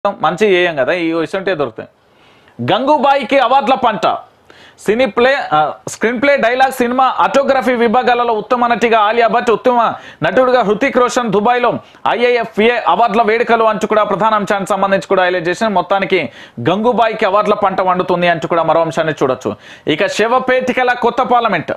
మంచి చేయం కదా ఈ ఇసంటే దొరుకుతాయి. గంగూబాయికి అవార్డుల పంట. Screenplay, dialogue, cinematography విభాగాలలో ఉత్తమ నటిగా ఆలియా భట్, ఉత్తమ నటుడుగా హృతిక్ రోషన్ దుబాయ్లో IIFA అవార్డుల వేడుకలు అంటూ కూడా ప్రధాన అంశానికి సంబంధించి కూడా హైలైట్ చేసిన మొత్తానికి గంగూబాయికి అవార్డుల పంట వండుతుంది అంటూ కూడా మరో అంశాన్ని చూడొచ్చు. ఇక శివపేటికల కొత్త పార్లమెంట్,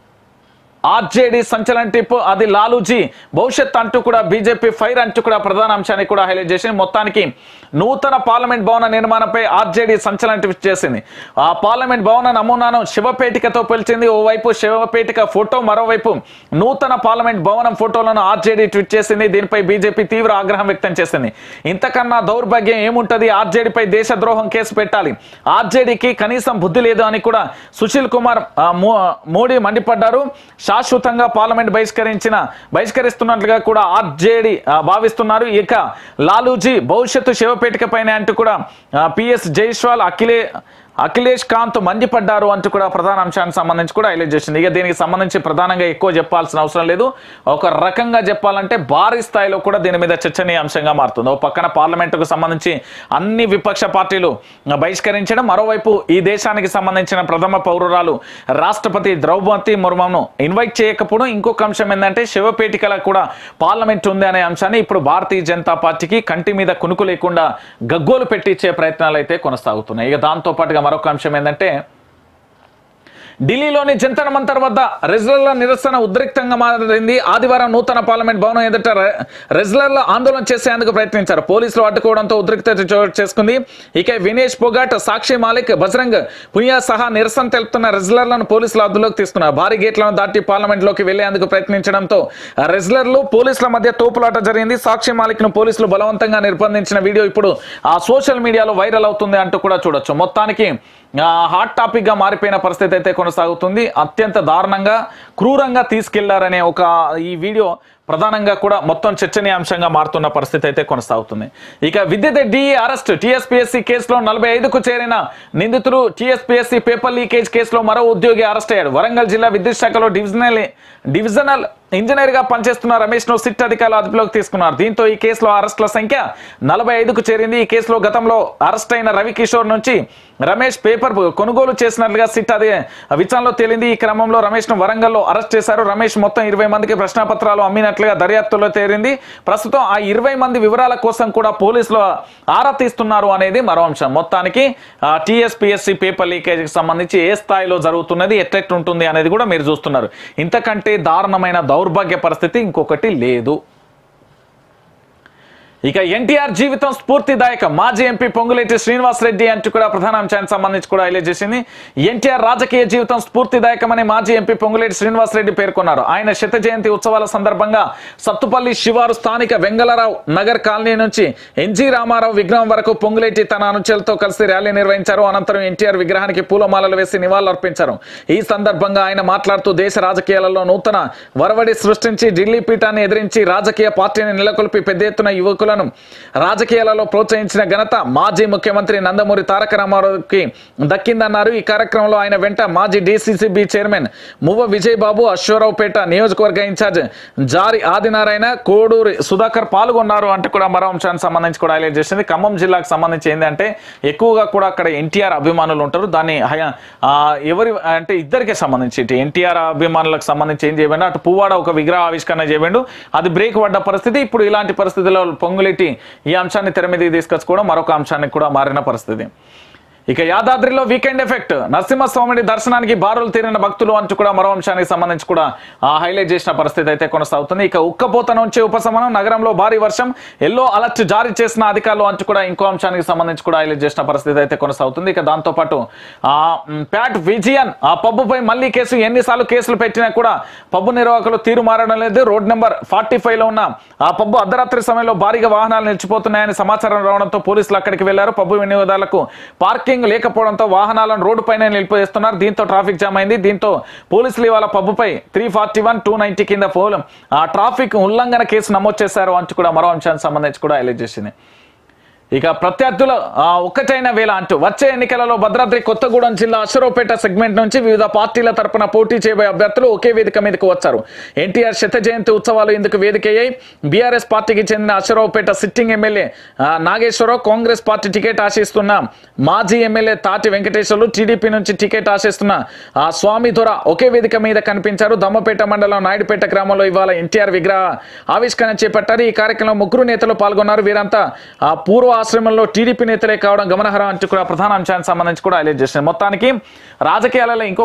RJD సంచలన టిప్, అది లాలూజీ భవిష్యత్ అంటూ కూడా బీజేపీ ఫైర్ అంటూ కూడా ప్రధాన అంశాన్ని కూడా హైలైట్ చేసింది. మొత్తానికి నూతన పార్లమెంట్ భవన నిర్మాణంపై RJD సంచలన టిప్ చేసింది. ఆ పార్లమెంట్ భవన నమూనాను శివపేటికతో పిలిచింది. ఓవైపు శివపేటిక ఫోటో, మరోవైపు నూతన పార్లమెంట్ భవనం ఫోటోలను RJD ట్వీట్ చేసింది. దీనిపై బీజేపీ తీవ్ర ఆగ్రహం వ్యక్తం చేసింది. ఇంతకన్నా దౌర్భాగ్యం ఏముంటది? RJD పై దేశద్రోహం కేసు పెట్టాలి. RJDకి కనీసం బుద్ధి లేదు అని కూడా సుశీల్ కుమార్ మోడీ మండిపడ్డారు. శాశ్వతంగా పార్లమెంట్ బహిష్కరిస్తున్నట్లుగా కూడా RJD భావిస్తున్నారు. ఇక లాలూజీ భవిష్యత్తు శివపేటిక పైన అంటూ కూడా PS జైస్వాల్, అఖిలేష్ కాంత్ మండిపడ్డారు అంటూ కూడా ప్రధాన అంశానికి సంబంధించి కూడా హైలైట్ చేసింది. ఇక దీనికి సంబంధించి ప్రధానంగా ఎక్కువ చెప్పాల్సిన అవసరం లేదు. ఒక రకంగా చెప్పాలంటే భారీ స్థాయిలో కూడా దీని మీద చర్చనీయాంశంగా మారుతుంది. ఓ పక్కన పార్లమెంటుకు సంబంధించి అన్ని విపక్ష పార్టీలు బహిష్కరించడం, మరోవైపు ఈ దేశానికి సంబంధించిన ప్రథమ పౌరురాలు రాష్ట్రపతి ద్రౌపది ముర్మును ఇన్వైట్ చేయకపోవడం, ఇంకొక అంశం ఏంటంటే శివపేటికల కూడా పార్లమెంట్ ఉంది అనే అంశాన్ని ఇప్పుడు భారతీయ జనతా పార్టీకి కంటి మీద కునుకు లేకుండా గగ్గోలు పెట్టించే ప్రయత్నాలు అయితే కొనసాగుతున్నాయి. ఇక దాంతో పాటుగా మరొక అంశం ఏంటంటే ఢిల్లీలోని జంతర్ మంతర్ వద్ద రెజ్లర్ల నిరసన ఉద్రిక్తంగా మారింది. ఆదివారం నూతన పార్లమెంట్ భవనం ఎదుట రెజ్లర్ల ఆందోళన చేసేందుకు ప్రయత్నించారు. పోలీసులు అడ్డుకోవడంతో ఉద్రిక్తత చోటు చేసుకుంది. ఇక వినేష్ పొగాట్, సాక్షి మాలిక్, బజరంగ్ పునియా సహా నిరసన తెలుపుతున్న రెజ్లర్లను పోలీసులు అదుపులోకి తీసుకున్నారు. భారీ గేట్లను దాటి పార్లమెంట్ లోకి వెళ్లేందుకు ప్రయత్నించడంతో రెజ్లర్లు పోలీసుల మధ్య తోపులాట జరిగింది. సాక్షి మాలిక్ ను పోలీసులు బలవంతంగా నిర్బంధించిన వీడియో ఇప్పుడు ఆ సోషల్ మీడియాలో వైరల్ అవుతుంది అంటూ కూడా చూడొచ్చు. మొత్తానికి హాట్ టాపిక్ గా మారిపోయిన పరిస్థితి అయితే కొనసాగుతుంది. అత్యంత దారుణంగా, క్రూరంగా తీసుకెళ్లారనే ఒక ఈ వీడియో ప్రధానంగా కూడా మొత్తం చర్చనీయాంశంగా మారుతున్న పరిస్థితి అయితే కొనసాగుతుంది. ఇక విద్యుత్ DE అరెస్ట్. TSPSC కేసులో 45కు చేరిన నిందితులు. TSPSC పేపర్ లీకేజ్ కేసులో మరో ఉద్యోగి అరెస్ట్ అయ్యాడు. వరంగల్ జిల్లా విద్యుత్ శాఖలో డివిజనల్ ఇంజనీర్ గా పనిచేస్తున్న రమేష్ ను సిట్ అధికారులు అదుపులోకి తీసుకున్నారు. దీంతో ఈ కేసులో అరెస్టుల సంఖ్య 45కు చేరింది. ఈ కేసులో గతంలో అరెస్ట్ అయిన రవికిషోర్ నుంచి రమేష్ పేపర్ కొనుగోలు చేసినట్లుగా సిట్ విచారణలో తేలింది. ఈ క్రమంలో రమేష్ ను వరంగల్లో అరెస్ట్ చేశారు. రమేష్ మొత్తం 20 మందికి ప్రశ్నాపత్రాలు అమ్మినట్లుగా దర్యాప్తులో తేలింది. ప్రస్తుతం ఆ 20 మంది వివరాల కోసం కూడా పోలీసులు ఆరా తీస్తున్నారు అనేది మరో అంశం. మొత్తానికి TSPSC పేపర్ లీకేజీకి సంబంధించి ఏ స్థాయిలో జరుగుతున్నది, ఎట్లెట్లుంటుంది అనేది కూడా మీరు చూస్తున్నారు. ఇంతకంటే దారుణమైన దౌర్భాగ్య పరిస్థితి ఇంకొకటి లేదు. ఇక ఎన్టీఆర్ జీవితం స్ఫూర్తిదాయకం. మాజీ ఎంపీ పొంగులేటి శ్రీనివాస్ రెడ్డి అంటూ కూడా ప్రధాన అంశానికి సంబంధించి కూడా హైలైట్ చేసింది. ఎన్టీఆర్ రాజకీయ జీవితం స్ఫూర్తిదాయకమని మాజీ ఎంపీ పొంగులేటి శ్రీనివాస్ రెడ్డి పేర్కొన్నారు. ఆయన శత జయంతి ఉత్సవాల సందర్భంగా సత్తుపల్లి శివారు స్థానిక వెంగళరావు నగర్ కాలనీ నుంచి NG రామారావు విగ్రహం వరకు పొంగులేటి తన అనుచరులతో కలిసి ర్యాలీ నిర్వహించారు. అనంతరం ఎన్టీఆర్ విగ్రహానికి పూలమాలలు వేసి నివాళులర్పించారు. ఈ సందర్భంగా ఆయన మాట్లాడుతూ దేశ రాజకీయాలలో నూతన వరవడి సృష్టించి ఢిల్లీ పీఠాన్ని ఎదిరించి రాజకీయ పార్టీని నెలకొల్పి పెద్ద ఎత్తున యువకులు రాజకీయాలలో ప్రోత్సహించిన ఘనత మాజీ ముఖ్యమంత్రి నందమూరి తారక రామారావుకి దక్కిందన్నారు. ఈ కార్యక్రమంలో ఆయన వెంట మాజీ DCCB చైర్మన్ మువ్వ విజయబాబు, అశ్వరావుపేట నియోజకవర్గ ఇన్ఛార్జ్ జారి ఆదినారాయణ, కోడూరి సుధాకర్ పాల్గొన్నారు అంటూ కూడా మరో అంశానికి సంబంధించి కూడా హైలైట్ చేసింది. ఖమ్మం జిల్లాకు సంబంధించి ఏంటంటే ఎక్కువగా కూడా అక్కడ ఎన్టీఆర్ అభిమానులు ఉంటారు. దాన్ని ఎవరి అంటే ఇద్దరికే సంబంధించి ఇటు ఎన్టీఆర్ అభిమానులకు సంబంధించి ఏం చేయబడి అటు పువ్వాడ ఒక విగ్రహ ఆవిష్కరణ చేయబడి అది బ్రేక్ పడ్డ పరిస్థితి. ఇప్పుడు ఇలాంటి పరిస్థితుల్లో పొంగులేటి ఈ అంశాన్ని తెర మీదకి తీసుకొచ్చుకోవడం మరొక అంశానికి కూడా మారిన పరిస్థితి. ఇక యాదాద్రిలో వీకెండ్ ఎఫెక్ట్. నరసింహస్వామిని దర్శనానికి బారులు తీరిన భక్తులు అంటూ కూడా మరో అంశానికి సంబంధించి కూడా హైలైట్ చేసిన పరిస్థితి అయితే కొనసాగుతుంది. ఇక ఉక్కపోత నుంచి ఉపశమనం, నగరంలో భారీ వర్షం, ఎల్లో అలర్ట్ జారీ చేసిన అధికారులు అంటూ కూడా ఇంకో అంశానికి సంబంధించి కూడా హైలైట్ చేసిన పరిస్థితి అయితే కొనసాగుతుంది. ఇక దాంతోపాటు ప్యాట్ విజియన్ ఆ పబ్బుపై మళ్లీ కేసు. ఎన్నిసార్లు కేసులు పెట్టినా కూడా పబ్బు నిర్వాహకులు తీరు మారడం లేదు. రోడ్ నెంబర్ 45లో ఉన్న ఆ పబ్బు అర్ధరాత్రి సమయంలో భారీగా వాహనాలు నిలిచిపోతున్నాయని సమాచారం రావడంతో పోలీసులు అక్కడికి వెళ్లారు. పబ్బు వినియోగదారులకు పార్కింగ్ లేకపోవడంతో వాహనాలను రోడ్డు పైన నిలిపివేస్తున్నారు. దీంతో ట్రాఫిక్ జామ్ అయింది. దీంతో పోలీసులు ఇవాళ పబ్బుపై 341, 290 కింద ట్రాఫిక్ ఉల్లంఘన కేసు నమోదు చేశారు అంటూ కూడా మరో అంశానికి సంబంధించి కూడా హైలైట్ చేసింది. ఇక ప్రత్యర్థుల ఒక్కటైన వేళ అంటూ వచ్చే ఎన్నికలలో భద్రాద్రి కొత్తగూడెం జిల్లా అశ్వరావుపేట సెగ్మెంట్ నుంచి వివిధ పార్టీల తరపున పోటీ చేయబోయే అభ్యర్థులు ఒకే వేదిక మీదకు వచ్చారు. ఎన్టీఆర్ శత జయంతి ఉత్సవాలు ఇందుకు వేదికయ్యాయి. బీఆర్ఎస్ పార్టీకి చెందిన Aswaraopeta sitting MLA Nageswararao, Congress party ticket ఆశిస్తున్న మాజీ ఎమ్మెల్యే తాటి వెంకటేశ్వర్లు, టీడీపీ నుంచి టికెట్ ఆశిస్తున్న స్వామి దొర ఒకే వేదిక మీద కనిపించారు. దమ్మపేట మండలం నాయుడుపేట గ్రామంలో ఇవాళ ఎన్టీఆర్ విగ్రహ ఆవిష్కరణ చేపట్టారు. ఈ కార్యక్రమంలో ముగ్గురు నేతలు పాల్గొన్నారు. వీరంతా పూర్వ ఆశ్రమంలో టీడీపీ నేతలే కావడం గమనార్హం అంటూ కూడా ప్రధాన అంశానికి సంబంధించి కూడా హైలైట్ చేసింది. మొత్తానికి రాజకీయాలలో ఇంకో